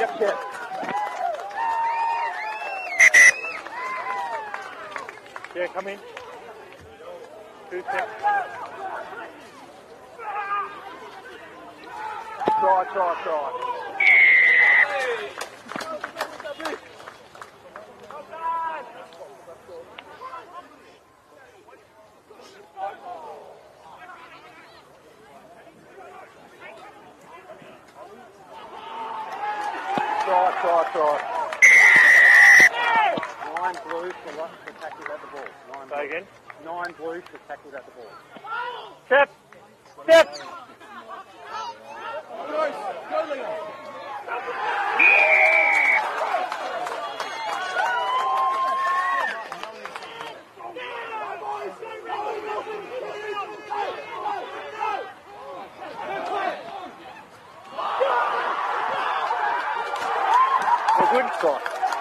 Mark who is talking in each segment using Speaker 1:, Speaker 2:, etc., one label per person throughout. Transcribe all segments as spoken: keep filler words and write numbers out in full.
Speaker 1: Yep, yep. Yeah, come in. Two steps. Try, try, try. Try, try, try.
Speaker 2: Nine blues for, for tackles at the ball. Nine
Speaker 1: Say again.
Speaker 2: Nine blues for tackles at the ball.
Speaker 1: Step! Step! We're good, Scott.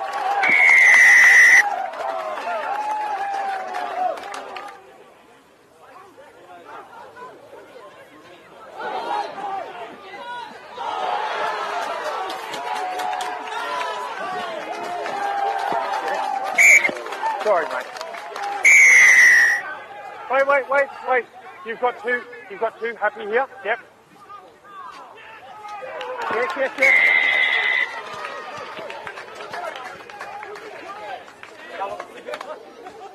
Speaker 1: Sorry, mate. Wait, wait, wait, wait. You've got two. You've got two. Happy here? Yep. Yes, yes, yes.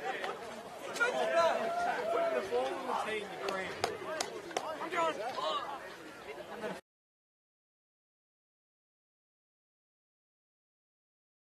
Speaker 3: Put the ball in the team, the green. I'm going.